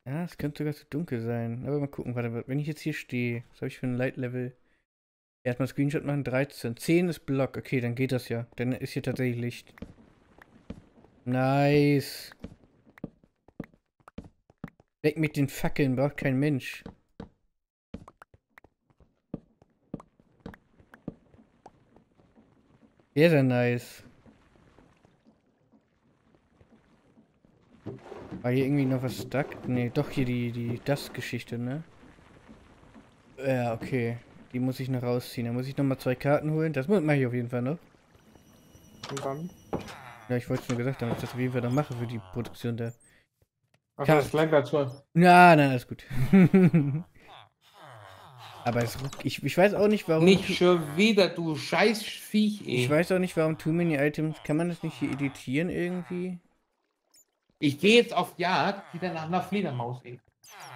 Ja, es könnte sogar zu dunkel sein. Aber mal gucken, warte, wenn ich jetzt hier stehe, was habe ich für ein Light Level? Erstmal Screenshot machen, 13. 10 ist Block. Okay, dann geht das ja. Dann ist hier tatsächlich Licht. Nice. Weg mit den Fackeln, braucht kein Mensch. Sehr, sehr nice. War hier irgendwie noch was stuck? Nee, doch hier die Das-Geschichte, ne? Ja, okay. Die muss ich noch rausziehen. Da muss ich nochmal 2 Karten holen. Das mache ich auf jeden Fall noch. Und dann? Ja, ich wollte es nur gesagt haben, dass ich das auf jeden Fall noch mache für die Produktion der Achso, das Karte. gleich dazu. Ja, nein, alles gut. Aber ich weiß auch nicht, warum. Nicht schon wieder, du scheiß Viech, Ich ey. weiß auch nicht, warum Too Many Items. Kann man das nicht hier editieren irgendwie? Ich gehe jetzt auf Jagd wieder nach einer Fledermaus, ey.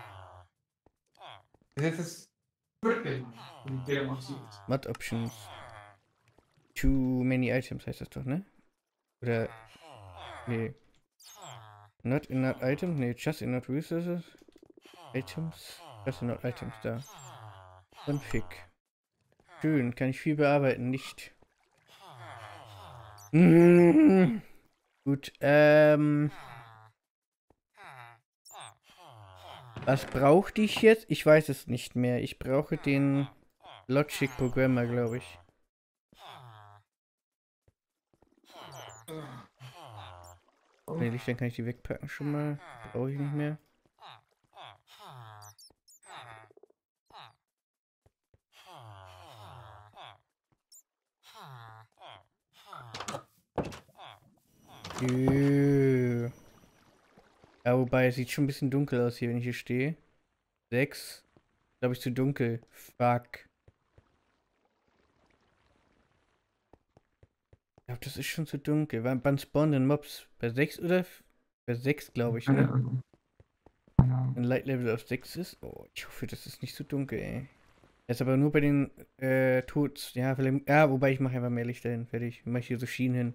Das ist das Viertel, wo die Fledermaus ist. Mod Options. Too Many Items heißt das doch, ne? Oder. Nee. Not in not items? Nee, just in not resources. Items. Just in not items, da. Config. Schön, kann ich viel bearbeiten, nicht. Gut, was brauchte ich jetzt? Ich weiß es nicht mehr. Ich brauche den Logic Programmer, glaube ich. Ne, Lichter kann ich die wegpacken schon mal. Brauche ich nicht mehr. Jö. Ja, wobei, es sieht schon ein bisschen dunkel aus hier, wenn ich hier stehe. 6. Glaube ich, zu dunkel. Fuck. Ich glaube, das ist schon zu dunkel. Wann spawnen denn Mobs? Bei 6 oder? Bei 6, glaube ich, Keine ne? Ahnung. Keine Ahnung. Wenn Light Level auf 6 ist. Oh, ich hoffe, das ist nicht zu dunkel, ey. Jetzt aber nur bei den Tods. Ja, vielleicht. Ja, wobei ich mache einfach mehr Lichter hin. Fertig. Mache ich hier so Schienen hin.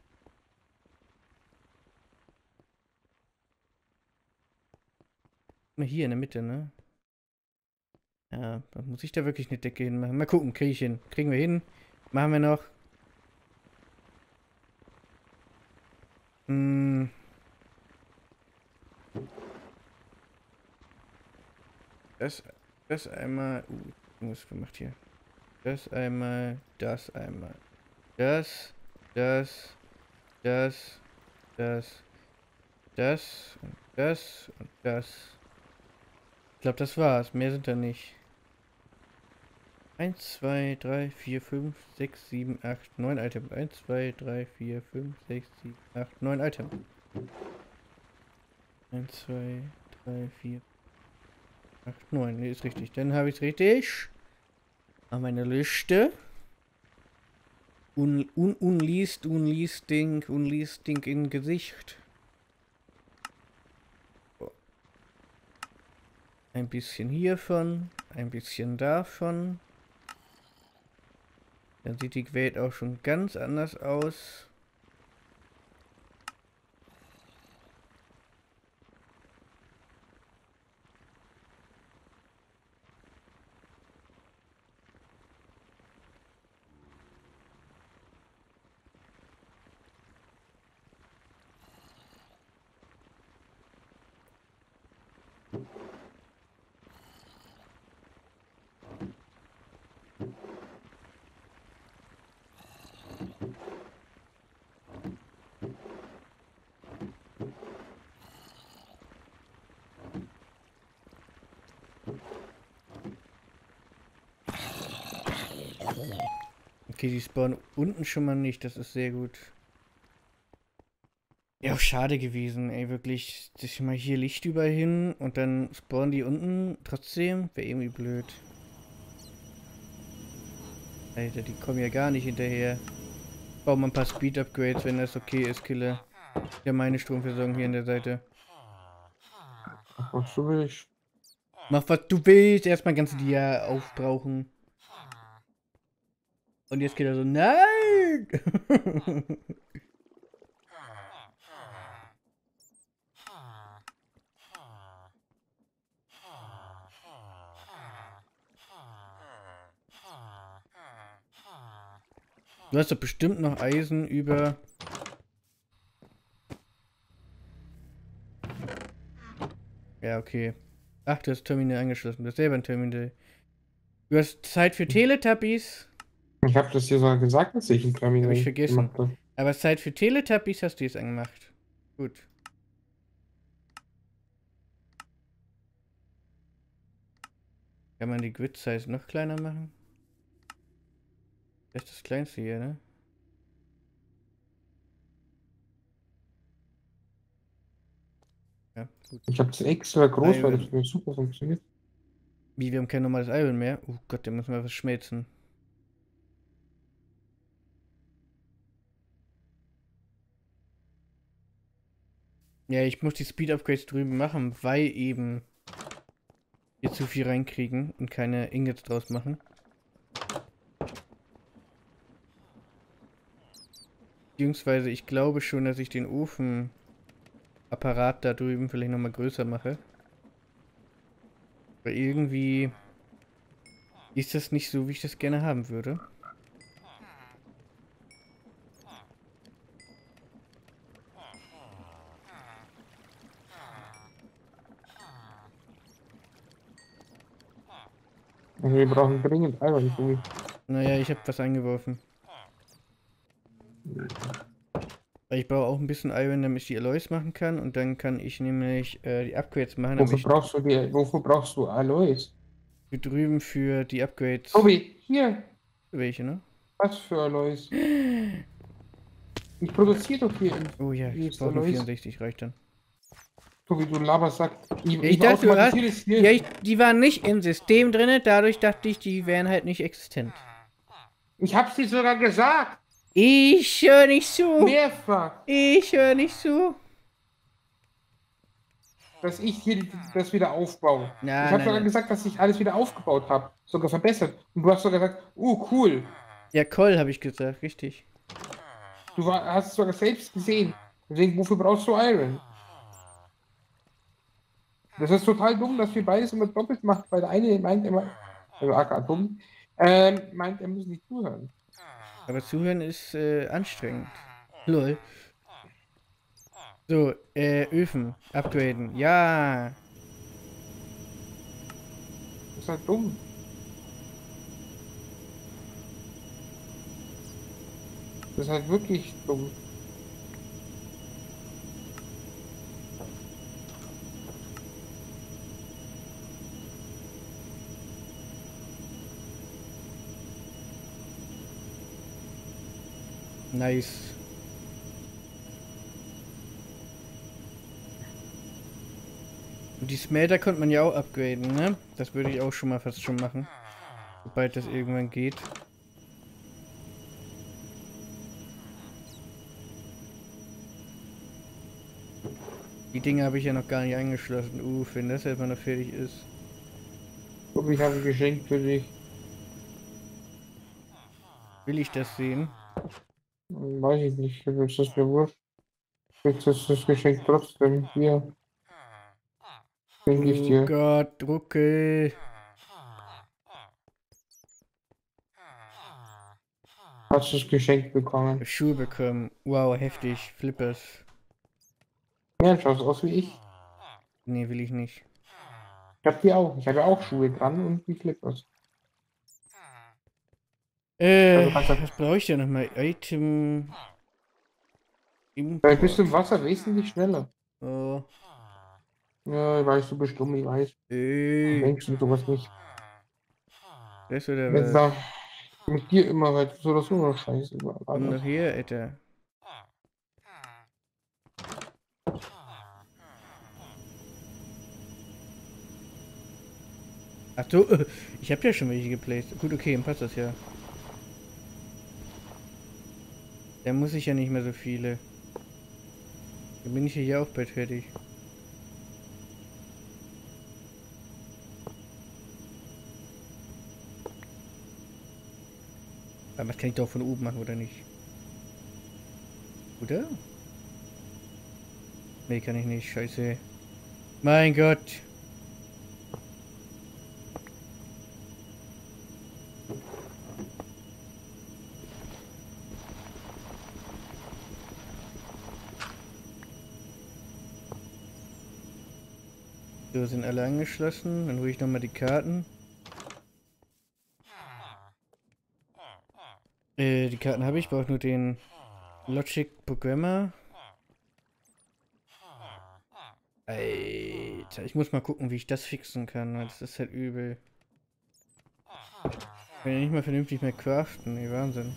Mal hier in der Mitte, ne? Ja, dann muss ich da wirklich eine Decke hinmachen. Mal gucken, kriege ich hin. Kriegen wir hin. Machen wir noch. Hm, das, das einmal. Was gemacht hier? Das einmal, das einmal. Das, das, das, das, das und das und das. Ich glaube, das war's. Mehr sind da nicht. 1, 2, 3, 4, 5, 6, 7, 8, 9 Items. 1, 2, 3, 4, 5, 6, 7, 8, 9 Items. 1, 2, 3, 4, 8, 9. Ne, ist richtig. Dann habe ich es richtig. Auf meine Liste. Unlisting in Gesicht. So. Ein bisschen hiervon. Ein bisschen davon. Dann sieht die Welt auch schon ganz anders aus. Okay, die spawnen unten schon mal nicht. Das ist sehr gut. Ja, auch schade gewesen, ey, wirklich. Sich mal hier Licht überall hin und dann spawnen die unten trotzdem. Wäre irgendwie blöd. Alter, die kommen ja gar nicht hinterher. Bau mal ein paar Speed-Upgrades, wenn das okay ist, Killer. Ja, meine Stromversorgung hier an der Seite. Ach, was du willst. Mach was du willst. Erstmal ganz Dia aufbrauchen. Und jetzt geht er so, nein! Du hast doch bestimmt noch Eisen über... Ja, okay. Ach, du hast Terminal angeschlossen. Du hast selber ein Terminal. Du hast Zeit für Teletubbies. Ich habe das hier sogar gesagt, dass ich ein Habe ich Terminal vergessen. gemacht habe. Aber Zeit für Teletubbies hast du jetzt angemacht. Gut. Kann man die Grid Size noch kleiner machen? Das ist das kleinste hier, ne? Ja, gut. Ich habe das extra groß, weil das Iron. für mich super funktioniert. Wie, wir haben kein normales Iron mehr? Oh Gott, da müssen wir was schmelzen. Ja, ich muss die Speed Upgrades drüben machen, weil eben wir zu viel reinkriegen und keine Ingots draus machen. Beziehungsweise ich glaube schon, dass ich den Ofenapparat da drüben vielleicht nochmal größer mache. Weil irgendwie ist das nicht so, wie ich das gerne haben würde. Also wir brauchen dringend Iron, Tobi. Naja, ich habe was eingeworfen. Weil ich brauche auch ein bisschen Iron, damit ich die Alloys machen kann. Und dann kann ich nämlich die Upgrades machen, damit Wofür brauchst du Alloys? ich drüben für die Upgrades. Tobi, hier, Welche, ne? was für Alloys? Ich produziere doch hier Oh ja, ich jetzt brauche nur Alloys. 64, reicht dann. Tobi, du Labersack. Ich dachte, du hast, automatisiere das hier. ja, die waren nicht im System drin, dadurch dachte ich, die wären halt nicht existent. Ich hab's dir sogar gesagt. Ich höre nicht zu. Mehrfach. Ich höre nicht zu. Dass ich hier das wieder aufbaue. Na, Ich habe nein, sogar nein. gesagt, dass ich alles wieder aufgebaut habe. Sogar verbessert. Und du hast sogar gesagt, cool. Ja, Coll habe ich gesagt, richtig. Hast es sogar selbst gesehen. Deswegen, wofür brauchst du Iron? Das ist total dumm, dass wir beides immer doppelt machen, weil der eine meint immer, also aka dumm, meint, er muss nicht zuhören. Aber zuhören ist anstrengend. Lol. So, Öfen. Upgraden. Ja. Das ist halt dumm. Das ist halt wirklich dumm. Nice. Und die Smelter konnte man ja auch upgraden, ne? Das würde ich auch schon mal fast schon machen. Sobald das irgendwann geht. Die Dinge habe ich ja noch gar nicht eingeschlossen. Wenn das jetzt mal noch fertig ist. Guck, ich habe ein Geschenk für dich. Will ich das sehen? Weiß ich nicht, ist das mir wurscht. Jetzt ist das Geschenk trotzdem hier. Denke ich Oh dir. Gott, Druckel. Hast du das Geschenk bekommen? Schuhe bekommen. Wow, heftig. Flippers. Ja, schaust aus wie ich. Nee, will ich nicht. Ich hab die auch. Ich habe ja auch Schuhe dran und die Flippers. Also kannst du, Was brauche ich denn nochmal? Item. dann bist du im Import. Wasser wesentlich schneller. Oh. Ja, ich weiß, du bist dumm, ich weiß. Du denkst du sowas nicht. Das oder Jetzt was? da mit dir immer, weil du so oder so noch scheiße über Komm alles. doch her, Alter. Ach so, ich habe ja schon welche geplaced. Gut, okay, dann passt das ja. Da muss ich ja nicht mehr so viele. Dann bin ich hier auch bald fertig. Aber das kann ich doch von oben machen, oder nicht? Oder? Nee, kann ich nicht. Scheiße. Mein Gott. So, sind alle angeschlossen. Dann hole ich nochmal die Karten. Die Karten habe ich, brauche nur den Logic Programmer. Alter, ich muss mal gucken, wie ich das fixen kann, weil das ist halt übel. Ich kann ja nicht mal vernünftig mehr craften, nee, Wahnsinn.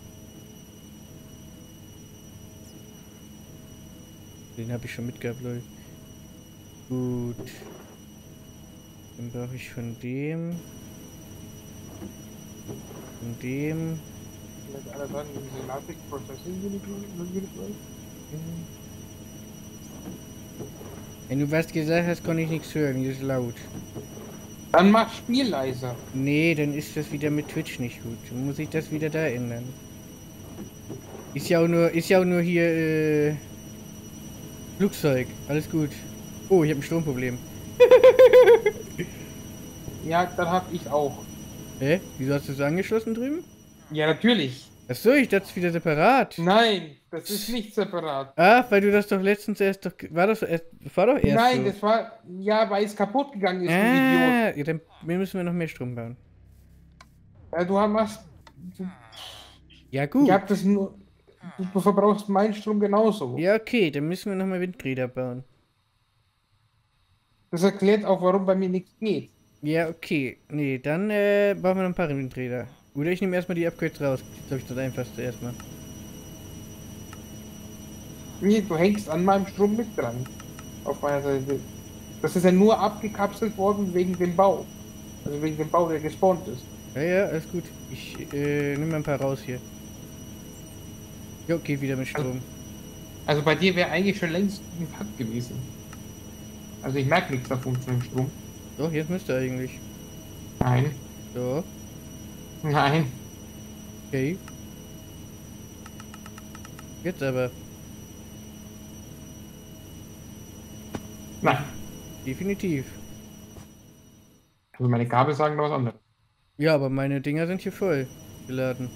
Den habe ich schon mitgehabt, Leute. Gut. Dann brauche ich von dem. Von dem. Vielleicht alle sagen, diese Logic Processing Unit, Wenn du was gesagt hast, konnte ich nichts hören, die ist laut. Dann mach Spiel leiser. Nee, dann ist das wieder mit Twitch nicht gut. Dann muss ich das wieder da ändern. Ist ja auch nur hier, Flugzeug. Alles gut. Oh, ich habe ein Stromproblem. Ja, dann hab ich auch. Hä? Wieso hast du es angeschlossen drüben? Ja, natürlich. Achso, ich dachte es wieder separat. Nein, das ist nicht separat. Ach, weil du das doch letztens erst doch. War doch erst Nein, so. das war, ja, weil es kaputt gegangen ist, du Idiot. Ah, ja, dann müssen wir noch mehr Strom bauen. Ja, du hast, Ja, ich gut. hab das nur, du verbrauchst meinen Strom genauso. Ja, okay, dann müssen wir noch mal Windräder bauen. Das erklärt auch, warum bei mir nichts geht. Ja, okay. Nee, dann bauen wir noch ein paar Windräder. Oder ich nehme erstmal die Upgrades raus. Das ist, glaube ich, das einfachste erstmal. Nee, du hängst an meinem Strom mit dran. Auf meiner Seite. Das ist ja nur abgekapselt worden wegen dem Bau. Also wegen dem Bau, der gespawnt ist. Ja, ja, alles gut. Ich nehme mal ein paar raus hier. Jo, geht wieder mit Strom. Also bei dir wäre eigentlich schon längst ein Cut gewesen. Also ich merke nichts davon von dem Strom. Doch, jetzt müsste eigentlich. Nein, So, nein. okay. Jetzt aber. Nein. Definitiv. Also meine Kabel sagen da was anderes. Ja, aber meine Dinger sind hier voll geladen.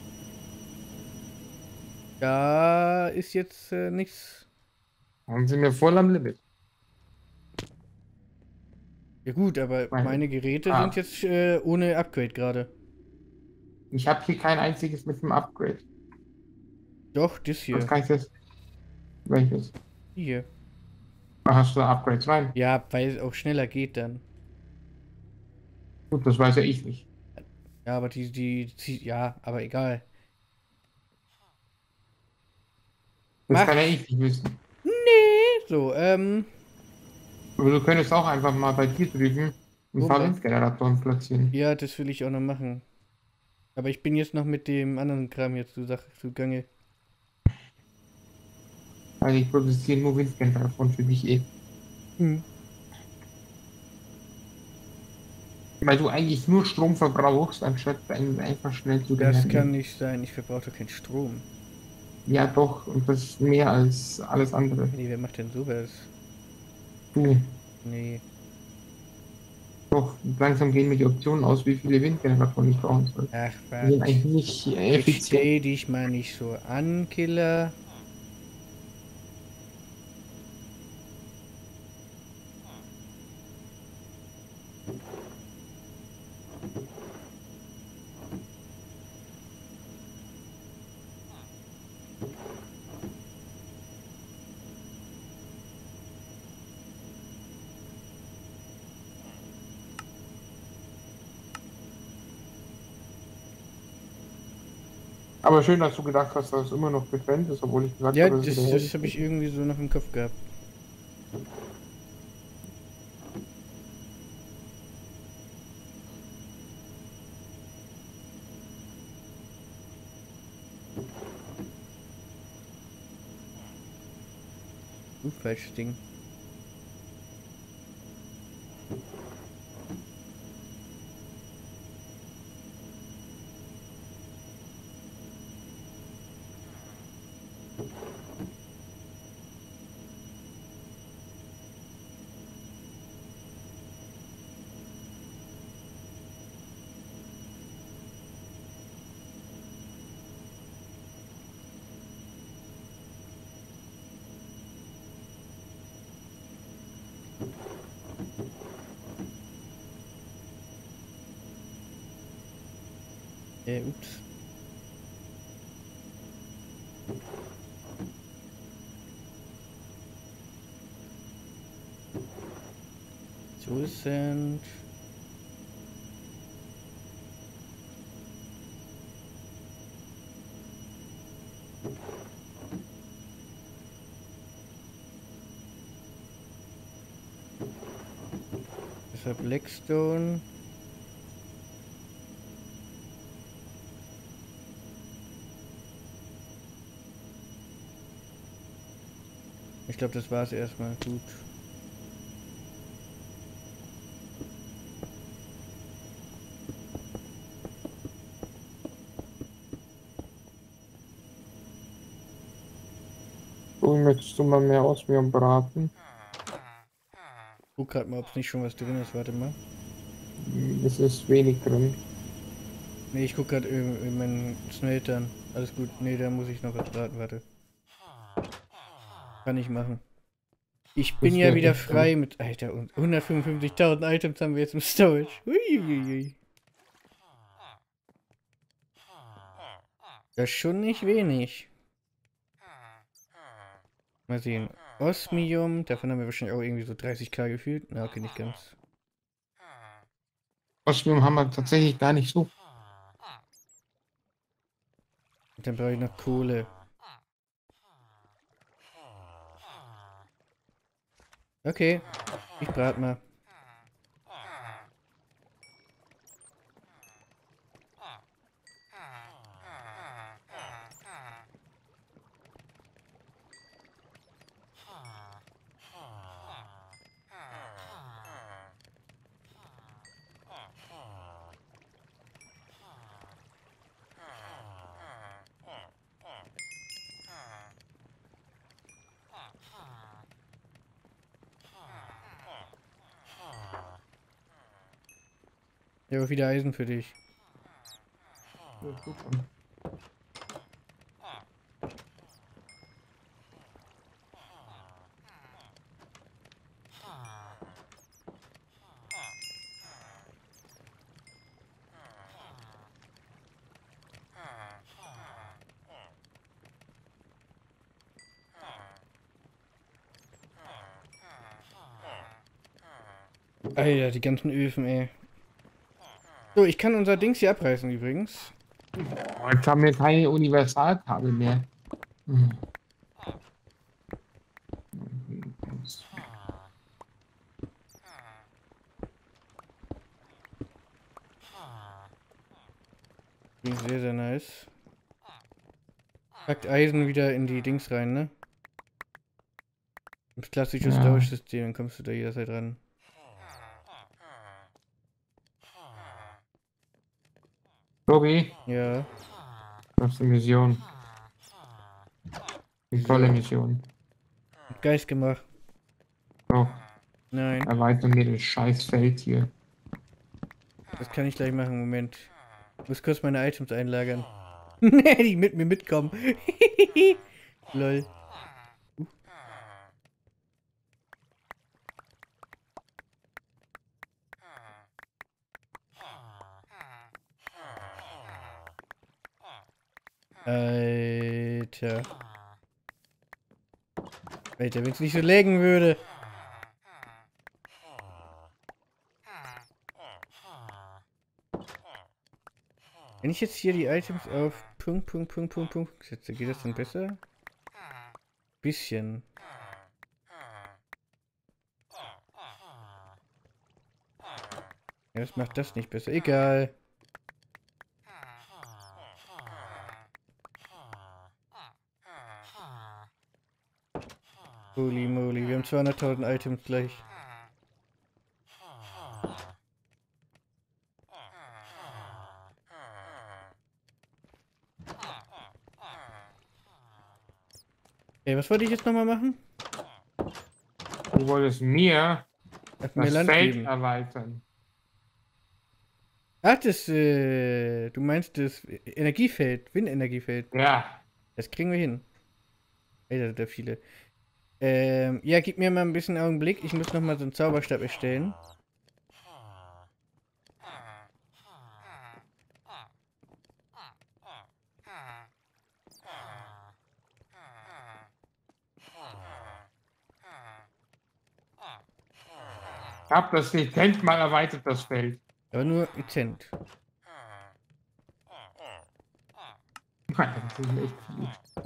Da ist jetzt nichts. Dann sind wir voll am Limit. Ja gut, aber meine Geräte sind Ah, jetzt ohne Upgrade gerade. ich habe hier kein einziges mit dem Upgrade. Doch, das Was hier. kann ich das? Welches? Hier. Ach, hast du da Upgrades rein? Ja, weil es auch schneller geht dann. Gut, das weiß ja ich nicht. Ja, aber ja, aber egal. Das Mach. kann ja ich nicht wissen. Nee. So, Aber du könntest auch einfach mal bei dir drüben ein paar Wobei. Windgeneratoren platzieren. Ja, das will ich auch noch machen. Aber ich bin jetzt noch mit dem anderen Kram jetzt zugange. Also ich produziere nur Windgeneratoren für dich eh. Hm. Weil du eigentlich nur Strom verbrauchst, anstatt einfach schnell zu Das kann generieren. nicht sein. Ich verbrauche doch keinen Strom. Ja, doch, und das ist mehr als alles andere. Nee, wer macht denn sowas? Du, Nee. doch, langsam gehen mir die Optionen aus, wie viele Windgeneratoren ich brauchen soll. Ach, Die sind was. eigentlich nicht Jetzt effizient. stell dich mal nicht so an, Killer. Aber schön, dass du gedacht hast, dass es immer noch getrennt ist, obwohl ich gesagt Ja, habe, dass es wieder das habe hergestellt ich ist. irgendwie so noch im Kopf gehabt. Falsches Ding. Ups. So sind... Das ist Blackstone. Ich glaube, das war es erstmal. Gut. So, möchtest du mal mehr aus mir braten? Guck gerade mal, ob es nicht schon was drin ist. Warte mal. Es ist wenig drin. Nee, ich guck gerade in meinen Smeltern. Alles gut. Nee, da muss ich noch was braten. Warte. Kann ich machen. Ich bin Das ja wäre wieder echt frei gut. mit... Alter, und 155.000 Items haben wir jetzt im Storage. Uiuiui. Das ist schon nicht wenig. Mal sehen. Osmium, davon haben wir wahrscheinlich auch irgendwie so 30k gefühlt. Na, okay, nicht ganz. Osmium haben wir tatsächlich gar nicht so. Und dann brauche ich noch Kohle. Okay, ich brate mal. Ich habe wieder Eisen für dich. Ja, super. Alter, die ganzen Öfen, ey. So, ich kann unser Dings hier abreißen übrigens. Oh, jetzt haben wir keine Universalkabel mehr. Hm. Klingt sehr, sehr nice. Packt Eisen wieder in die Dings rein, ne? Ins klassische Ja. Storage-System, dann kommst du da jederzeit ran. Tobi, Ja. das ist eine Mission. Eine tolle So. Mission. Geist gemacht. So, Nein, erweitern mir das scheiß Feld hier. das kann ich gleich machen. Moment. Ich muss kurz meine Items einlagern. Nee, die mit mir mitkommen. Lol. Alter. Alter, wenn es nicht so laggen würde. Wenn ich jetzt hier die Items auf Punkt setze, geht das dann besser? Bisschen. Ja, was macht das nicht besser? Egal. Holy moly, wir haben 200.000 Items gleich. Ey, was wollte ich jetzt nochmal machen? Du wolltest mir Ach, mir das Land Feld geben. erweitern. Ach, du meinst das Energiefeld, Windenergiefeld. Ja. Das kriegen wir hin. Ey, da sind da viele. Ja, gib mir mal ein bisschen Augenblick. Ich muss nochmal so einen Zauberstab erstellen. Ich habe das dezent mal erweitert, das Feld. Aber nur dezent. Das ist echt viel.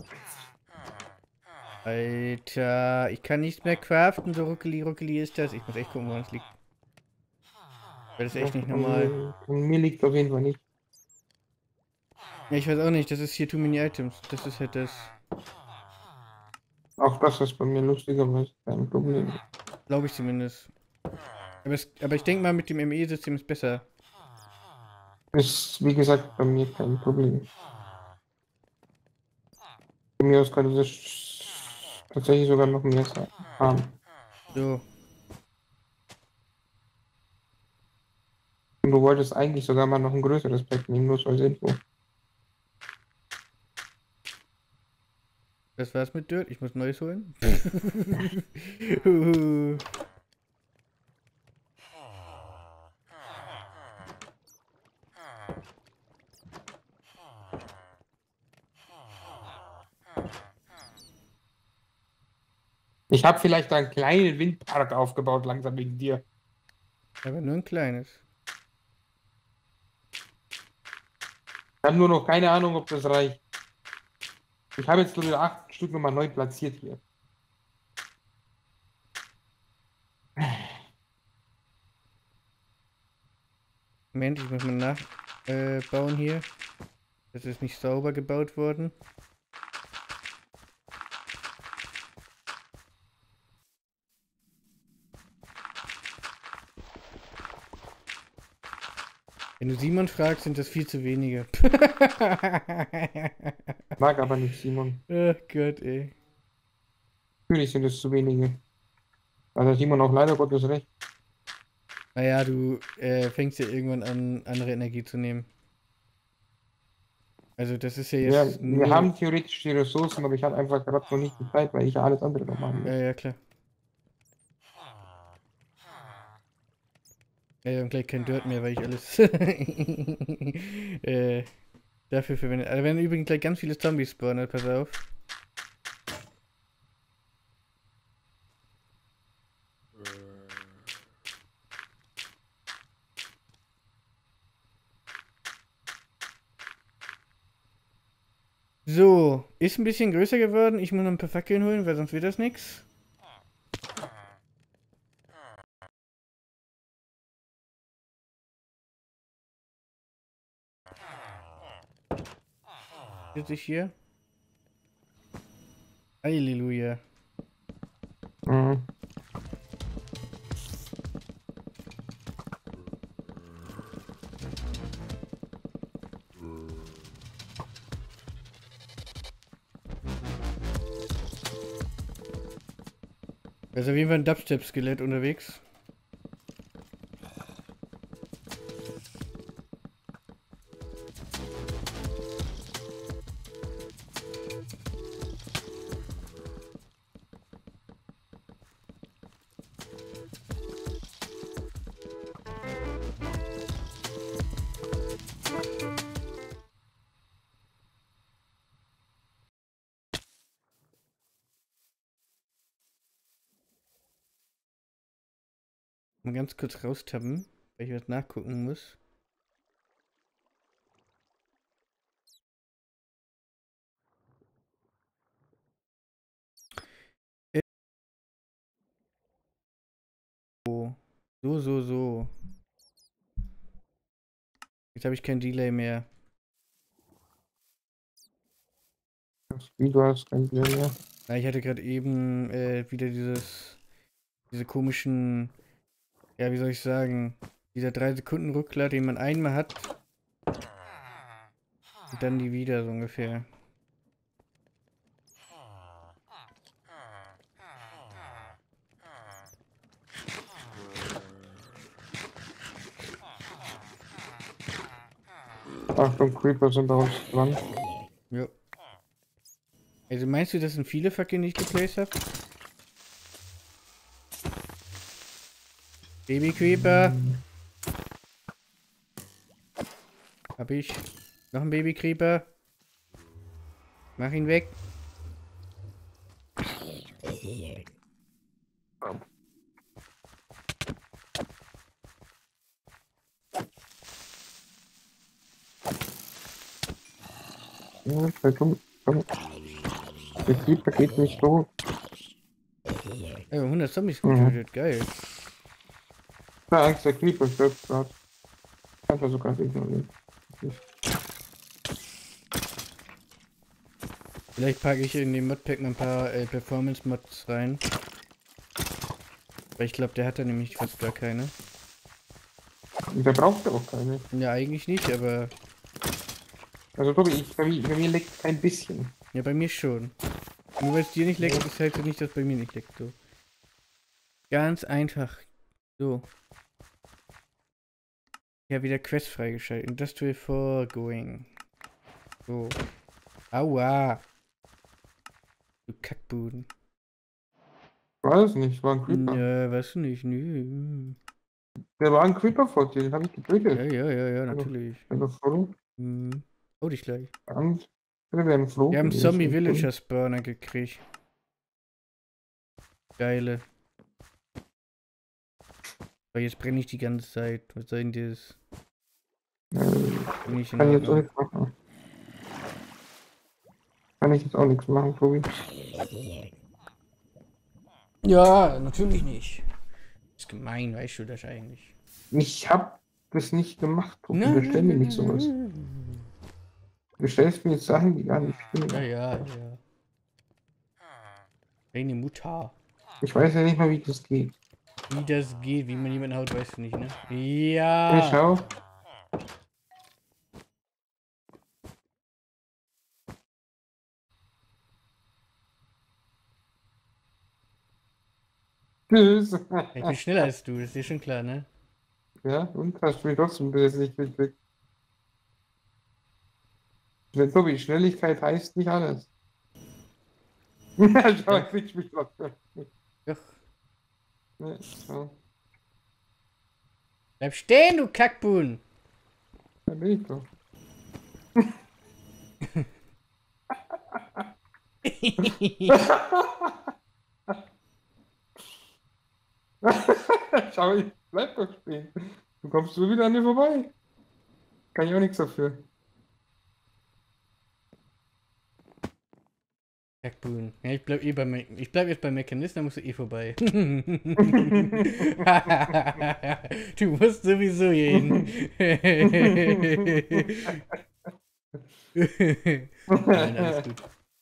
Alter, ich kann nichts mehr craften, so ruckeli ist das. Ich muss echt gucken, woran es liegt. Das ist echt nicht normal. An mir liegt auf jeden Fall nicht. Ja, ich weiß auch nicht, das ist hier Too Many Items. Das ist halt das. Auch das ist bei mir lustigerweise kein Problem. Glaube ich zumindest. Aber ich denke mal, mit dem ME-System ist besser. Ist, wie gesagt, bei mir kein Problem. Von mir aus könnte das tatsächlich sogar noch mehr haben. So. Und du wolltest eigentlich sogar mal noch ein größeres Pack nehmen, nur so als Info. Das war's mit Dirt. Ich muss Neues holen. Ich habe vielleicht einen kleinen Windpark aufgebaut, langsam wegen dir. Aber nur ein kleines. Ich habe nur noch keine Ahnung, ob das reicht. Ich habe jetzt wieder 8 Stück nochmal neu platziert hier. Moment, ich muss mal nachbauen hier. Das ist nicht sauber gebaut worden. Wenn du Simon fragst, sind das viel zu wenige. Mag aber nicht, Simon. Oh Gott, ey. Natürlich sind es zu wenige. Also Simon auch leider Gottes recht. Naja, du fängst ja irgendwann an, andere Energie zu nehmen. Also das ist ja Ja, jetzt wir haben theoretisch die Ressourcen, aber ich habe einfach gerade noch nicht die Zeit, weil ich ja alles andere noch machen muss. Ja, klar. Ja, und gleich kein Dirt mehr, weil ich alles dafür verwende. Also werden übrigens gleich ganz viele Zombies spawnen, pass auf. So, ist ein bisschen größer geworden. Ich muss noch ein paar Fackeln holen, weil sonst wird das nichts. Sitze ich hier? Halleluja. Mhm. Da ist auf jeden Fall ein Dubstep-Skelett unterwegs. Mal ganz kurz raustappen, weil ich was nachgucken muss. So. Jetzt habe ich kein Delay mehr. Wie, du hast kein Bier mehr. Ja, ich hatte gerade eben wieder diese komischen, ja, wie soll ich sagen, dieser 3 Sekunden Ruckler, den man einmal hat und dann nie wieder, so ungefähr. Achtung, Creeper sind bei uns dran. Ja. Also meinst du, das sind viele Fackeln, die ich geplaced habe? Baby Creeper. Hab ich. Noch ein Baby Creeper. Mach ihn weg. Ja, sei dumm. Komm. Der Creeper geht nicht so. 100 Zombies Mhm. getötet, geil. Na, Angst, der Creeper stirbt gerade. Einfach sogar ignorieren. Vielleicht packe ich in den Modpack mal ein paar Performance-Mods rein. Weil ich glaube, der hat da nämlich fast gar keine. Und der braucht ja auch keine. Ja, eigentlich nicht, aber Also Tobi, bei mir leckt kein bisschen. ja, bei mir schon. Nur weil es dir nicht leckt, ist halt so nicht, dass bei mir nicht leckt. So. Ganz einfach. So. Ja, wieder Quest freigeschaltet. Industrial Foregoing. So. Aua. Du Kackbuden. War das nicht, war ein Creeper. Ja, weißt du nicht, nö. Der war ein Creeper vor dir, den habe ich getötet. Ja, natürlich. Also Flo, Hm. Oh, dich gleich. Angst. Der wäre ein Flo Wir haben gewesen. Zombie Villager Spawner gekriegt. Geile. Aber jetzt brenne ich die ganze Zeit. Was soll denn das? Bin ich in Kann ich jetzt auch Ordnung. nichts machen. Kann ich jetzt auch nichts machen, Tobi. Ja, natürlich nicht. Ist gemein, weißt du das eigentlich? Ich hab das nicht gemacht, Tobi. Bestell mir nicht sowas. Du stellst mir jetzt Sachen, die gar nicht stimmen. Ja. Deine Mutter. Ich weiß ja nicht mal, wie das geht. Wie das geht, wie man jemanden haut, weißt du nicht, ne? Ich Ja. schau. Tschüss. Ich bin schneller als du, das ist dir schon klar, ne? Ja, und hast du mich trotzdem bis jetzt nicht mitgekriegt. Tobi, Schnelligkeit heißt nicht alles. Ja, schau, kriegst mich trotzdem. Doch. Ja, schau. Bleib stehen, du Kackbuhn! Da bin ich doch. Schau, ich bleib doch stehen. Du kommst so wieder an mir vorbei. Kann ich auch nichts dafür. Kackbuhn. Ja, ich bleib jetzt bei Mechanismus, dann musst du eh vorbei. Du musst sowieso hier hin. Nein, alles gut.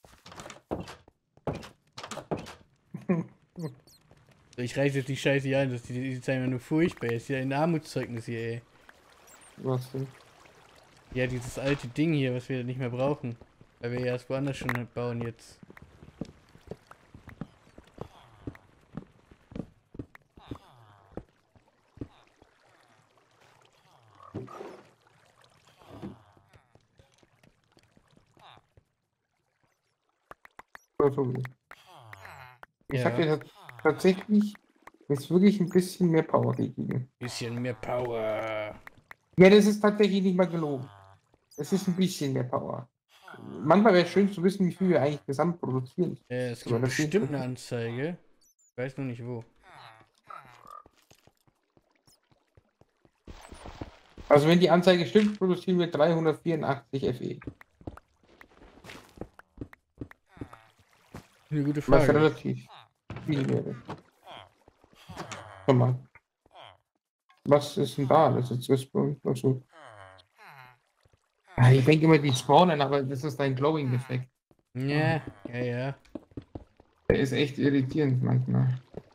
Ich reiß jetzt die Scheiße hier ein, die zeigen mir nur furchtbar. Ist ja ein Armutszeugnis hier, ey. Was denn? Ja, dieses alte Ding hier, was wir nicht mehr brauchen. Weil wir ja erst woanders schon bauen jetzt. So, Tobi. Ich Ja. sag dir tatsächlich, ist wirklich ein bisschen mehr Power gegeben. Bisschen mehr Power. Ja, das ist tatsächlich nicht mal gelogen. Es ist ein bisschen mehr Power. Manchmal wäre es schön zu wissen, wie viel wir eigentlich gesamt produzieren. Es Aber gibt das bestimmt geht eine Anzeige. Ich weiß noch nicht wo. Also wenn die Anzeige stimmt, produzieren wir 384 FE. Eine gute Was Frage. relativ viel wäre. Schau mal. Was ist denn da? Das ist Respawn. Also. Ah, ich denke immer, die spawnen, aber das ist ein Glowing-Effekt. Ja. Der ist echt irritierend manchmal.